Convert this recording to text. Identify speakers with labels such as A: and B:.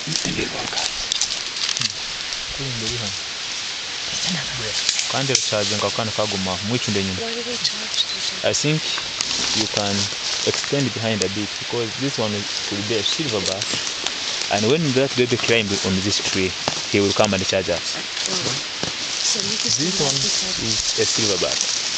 A: Kandi charging akana kaguma mwichunde nyuma. I think you can extend behind a bit because this one will be a silverback, and when that baby climb on this tree, he will come and charge us. This one is a silverback.